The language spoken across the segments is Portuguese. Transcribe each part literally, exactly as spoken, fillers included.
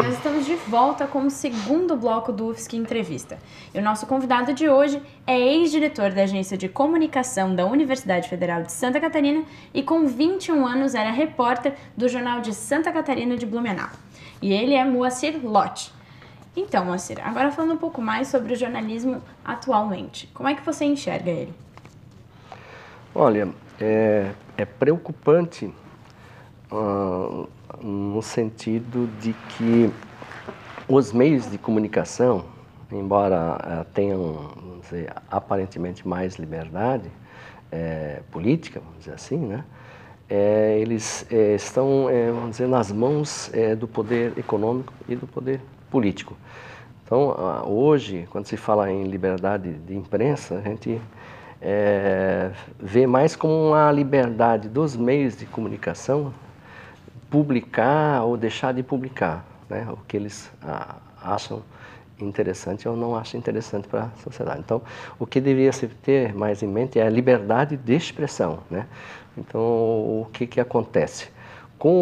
Nós estamos de volta com o segundo bloco do U F S C Entrevista. E o nosso convidado de hoje é ex-diretor da Agência de Comunicação da Universidade Federal de Santa Catarina e com vinte e um anos era repórter do Jornal de Santa Catarina de Blumenau. E ele é Moacir Lott. Então, Moacir, agora falando um pouco mais sobre o jornalismo atualmente, como é que você enxerga ele? Olha, é, é preocupante uh, no sentido de que os meios de comunicação, embora uh, tenham, vamos dizer, aparentemente mais liberdade é, política, vamos dizer assim, né? É, eles é, estão, é, vamos dizer, nas mãos é, do poder econômico e do poder político. Então, uh, hoje, quando se fala em liberdade de imprensa, a gente É, vê mais como uma liberdade dos meios de comunicação publicar ou deixar de publicar, né? O que eles ah, acham interessante ou não acham interessante para a sociedade. Então, o que deveria se ter mais em mente é a liberdade de expressão, né? Então, o que que acontece? Com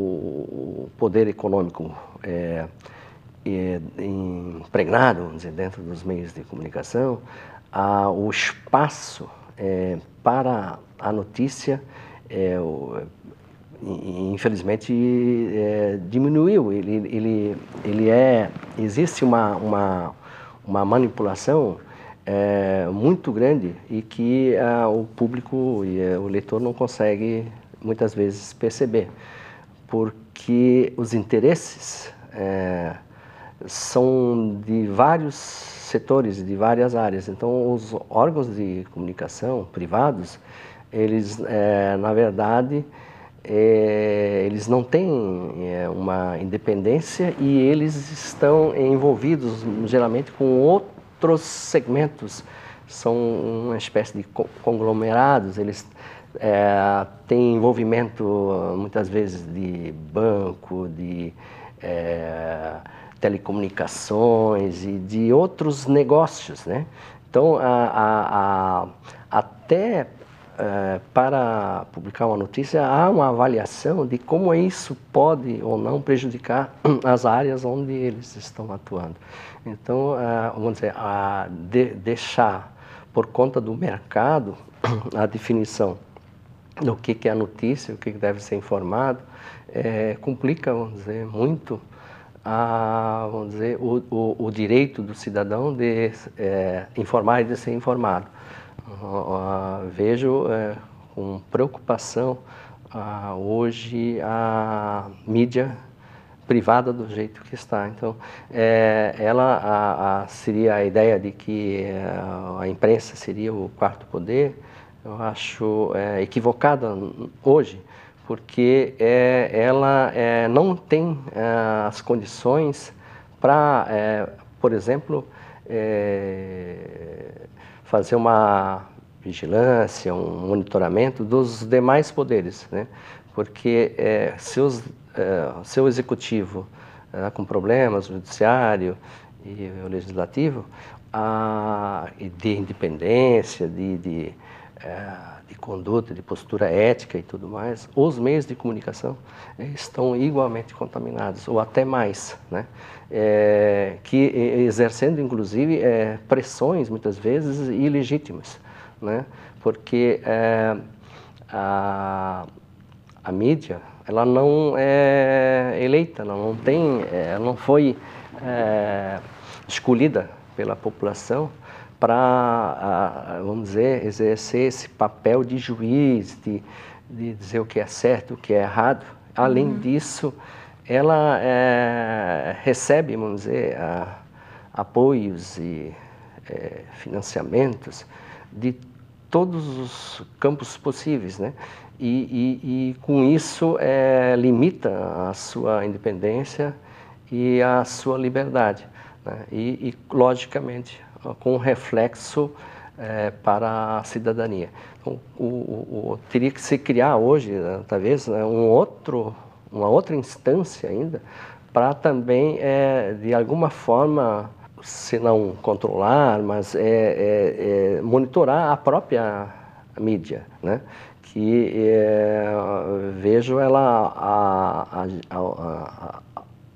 o poder econômico é, é, impregnado, vamos dizer, dentro dos meios de comunicação, Ah, o espaço é, para a notícia, é, o, infelizmente, é, diminuiu. Ele, ele, ele é, existe uma, uma, uma manipulação é, muito grande e que ah, o público e é, o leitor não consegue, muitas vezes, perceber, porque os interesses é, são de vários setores, de várias áreas. Então, os órgãos de comunicação privados, eles, é, na verdade, é, eles não têm é, uma independência e eles estão envolvidos, geralmente, com outros segmentos. São uma espécie de conglomerados, eles é, têm envolvimento, muitas vezes, de banco, de É, telecomunicações e de outros negócios, né? Então, a, a, a, até é, para publicar uma notícia, há uma avaliação de como isso pode ou não prejudicar as áreas onde eles estão atuando. Então, é, vamos dizer, a de, deixar por conta do mercado a definição do que, que é a notícia, o que, que deve ser informado, é, complica, vamos dizer, muito a, vamos dizer, o, o, o direito do cidadão de é, informar e de ser informado. Uh, uh, vejo é, com preocupação uh, hoje a mídia privada do jeito que está. Então, é, ela a, a, seria a ideia de que a, a imprensa seria o quarto poder. Eu acho é, equivocada hoje, porque é, ela é, não tem é, as condições para, é, por exemplo, é, fazer uma vigilância, um monitoramento dos demais poderes, né? Porque é, se os, é, seu executivo é, com problemas, o judiciário e o legislativo, a, de independência, de, de de conduta, de postura ética e tudo mais, os meios de comunicação estão igualmente contaminados, ou até mais, né? É, que exercendo, inclusive, é, pressões, muitas vezes, ilegítimas, né? Porque é, a, a mídia, ela não é eleita, ela não tem, ela não foi é, escolhida pela população para, vamos dizer, exercer esse papel de juiz, de, de dizer o que é certo, o que é errado. Além uhum. disso, ela é, recebe, vamos dizer, a, apoios e é, financiamentos de todos os campos possíveis, né? E, e, e com isso é, limita a sua independência e a sua liberdade, né? E, e logicamente, com reflexo é, para a cidadania. Então, o, o, o, teria que se criar hoje, talvez, né, um outro, uma outra instância ainda, para também, é, de alguma forma, se não controlar, mas é, é, é, monitorar a própria mídia, né? Que é, vejo ela a, a, a, a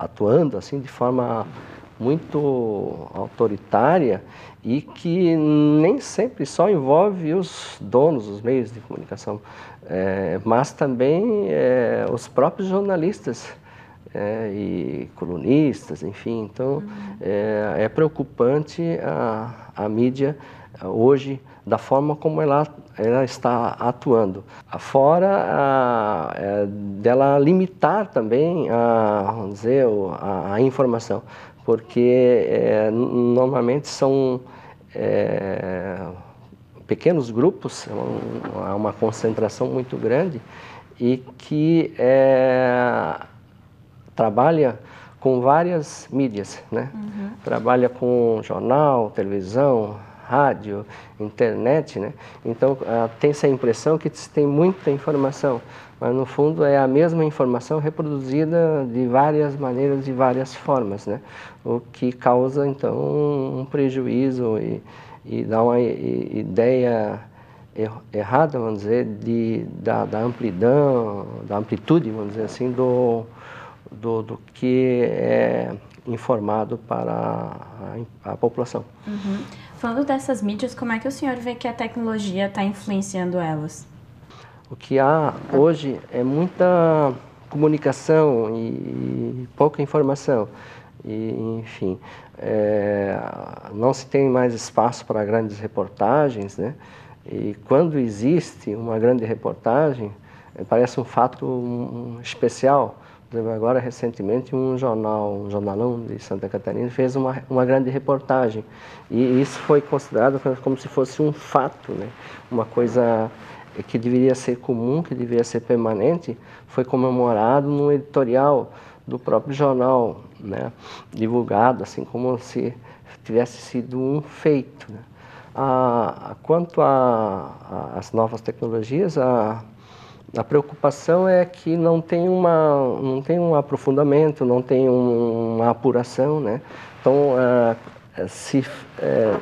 atuando assim de forma muito autoritária e que nem sempre só envolve os donos dos meios de comunicação, é, mas também é, os próprios jornalistas é, e colunistas, enfim. Então, uhum. é, é preocupante a, a mídia hoje, da forma como ela, ela está atuando. Fora a, é, dela limitar também a, vamos dizer, a, a informação, porque é, normalmente são é, pequenos grupos, há uma concentração muito grande e que é, trabalha com várias mídias, né? Uhum. Trabalha com jornal, televisão, rádio, internet, né? Então, tem-se a impressão que tem muita informação, mas no fundo é a mesma informação reproduzida de várias maneiras, de várias formas, né? O que causa, então, um prejuízo e, e dá uma ideia errada, vamos dizer, de, da, da amplidão, da amplitude, vamos dizer assim, do, do, do que é informado para a, a população. Uhum. Falando dessas mídias, como é que o senhor vê que a tecnologia está influenciando elas? O que há hoje é muita comunicação e pouca informação. E, enfim, é, não se tem mais espaço para grandes reportagens, né? E quando existe uma grande reportagem, parece um fato um, especial. Agora, recentemente, um jornal, um jornalão de Santa Catarina fez uma, uma grande reportagem. E isso foi considerado como se fosse um fato, né? Uma coisa que deveria ser comum, que deveria ser permanente, foi comemorado no editorial do próprio jornal, né? Divulgado, assim como se tivesse sido um feito, né? A, quanto às novas tecnologias, a A preocupação é que não tem, uma, não tem um aprofundamento, não tem um, uma apuração, né? Então, uh, se, uh,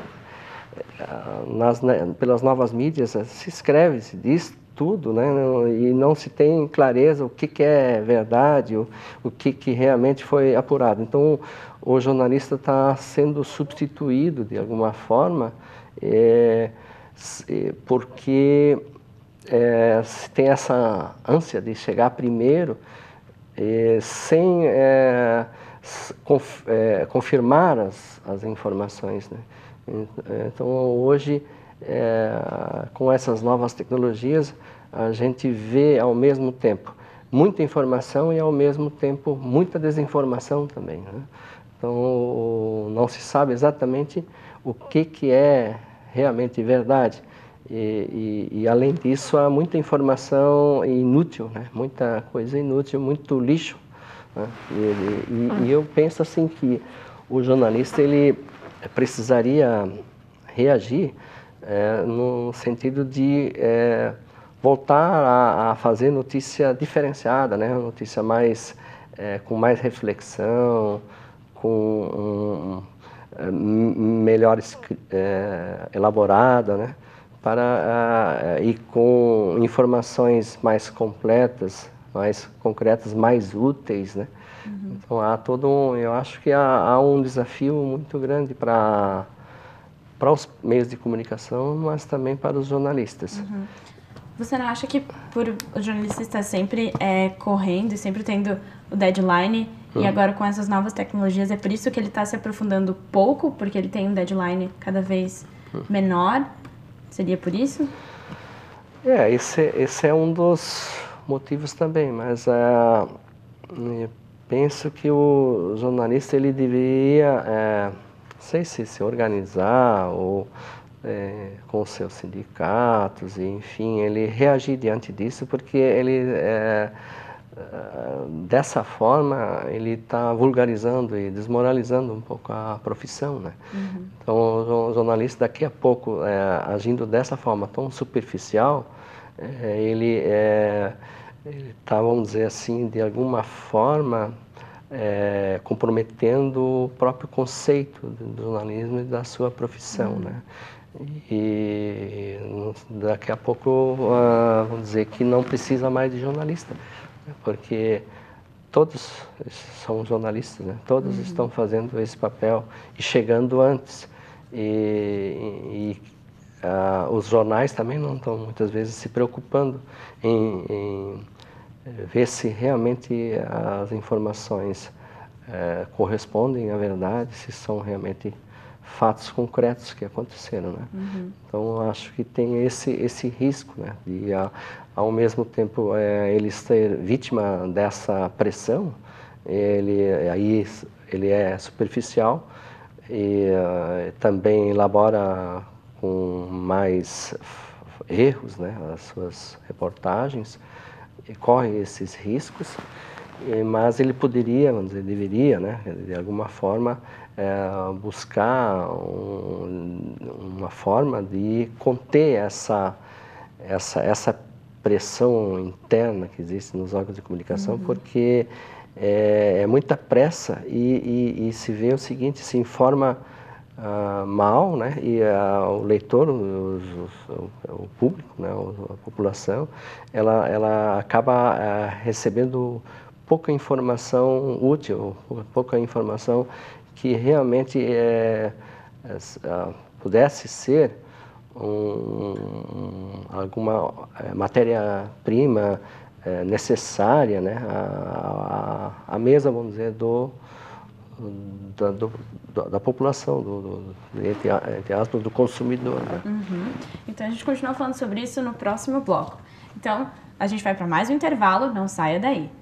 nas, né, pelas novas mídias, se escreve, se diz tudo, né? E não se tem clareza o que, que é verdade, o, o que, que realmente foi apurado. Então, o jornalista está sendo substituído, de alguma forma, é, porque... É, se tem essa ânsia de chegar primeiro, é, sem é, conf, é, confirmar as, as informações, né? Então, hoje, é, com essas novas tecnologias, a gente vê ao mesmo tempo muita informação e ao mesmo tempo muita desinformação também, né? Então, não se sabe exatamente o que, que é realmente verdade. E, e, e, além disso, há muita informação inútil, né? Muita coisa inútil, muito lixo, né? E, e, e eu penso assim que o jornalista ele precisaria reagir é, no sentido de é, voltar a, a fazer notícia diferenciada, né? Notícia mais, é, com mais reflexão, com um, um, melhor é, elaborada, né? Para uh, e com informações mais completas, mais concretas, mais úteis, né? Uhum. Então há todo um, eu acho que há, há um desafio muito grande para para os meios de comunicação, mas também para os jornalistas. Uhum. Você não acha que por o jornalista estar sempre é, correndo e sempre tendo o deadline uhum. e agora com essas novas tecnologias é por isso que ele está se aprofundando pouco, porque ele tem um deadline cada vez uhum. menor? Seria por isso? É, esse, esse é um dos motivos também, mas uh, eu penso que o jornalista ele deveria, é, não sei se se organizar ou é, com os seus sindicatos, e, enfim, ele reagir diante disso, porque ele é, dessa forma ele está vulgarizando e desmoralizando um pouco a profissão, né? Uhum. Então o jornalista daqui a pouco é, agindo dessa forma tão superficial, é, ele está, vamos dizer assim, de alguma forma é, comprometendo o próprio conceito do jornalismo e da sua profissão, uhum. né? E daqui a pouco uh, vamos dizer que não precisa mais de jornalista, porque todos são jornalistas, né? Todos uhum. estão fazendo esse papel e chegando antes. E, e uh, os jornais também não estão muitas vezes se preocupando em, em ver se realmente as informações uh, correspondem à verdade, se são realmente fatos concretos que aconteceram, né? Uhum. Então, eu acho que tem esse, esse risco, né? De, a, ao mesmo tempo, é, ele ser vítima dessa pressão, ele, aí, ele é superficial e uh, também elabora com mais erros, né? As suas reportagens, e corre esses riscos, e, mas ele poderia, vamos dizer, deveria, né? De alguma forma, É, buscar um, uma forma de conter essa, essa, essa pressão interna que existe nos órgãos de comunicação, uhum. porque é, é muita pressa e, e, e se vê o seguinte, se informa uh, mal, né? E uh, o leitor, os, os, o, o público, né? a população, ela, ela acaba uh, recebendo pouca informação útil, pouca informação que realmente é, é, pudesse ser um, alguma matéria-prima é, necessária, né, à, à mesa, vamos dizer, do, da, do, da população, do, do, entre, entre aspas, do consumidor. Né? Uhum. Então a gente continua falando sobre isso no próximo bloco. Então a gente vai para mais um intervalo, não saia daí.